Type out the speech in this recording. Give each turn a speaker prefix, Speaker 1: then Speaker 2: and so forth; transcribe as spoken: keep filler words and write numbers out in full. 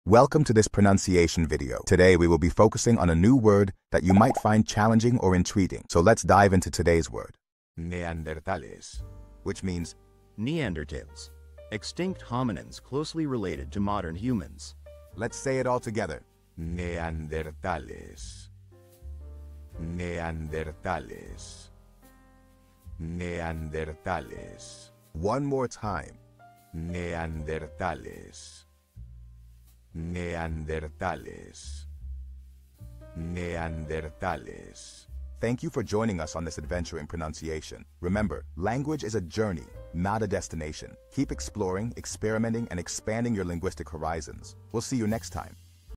Speaker 1: Welcome to this pronunciation video. Today we will be focusing on a new word that you might find challenging or intriguing. So let's dive into today's word. Neandertales, which means
Speaker 2: Neandertals, extinct hominins closely related to modern humans.
Speaker 1: Let's say it all together. Neandertales. Neandertales. Neandertales. One more time. Neandertales. Neandertales. Neandertales. Thank you for joining us on this adventure in pronunciation. Remember, language is a journey, not a destination. Keep exploring, experimenting, and expanding your linguistic horizons. We'll see you next time.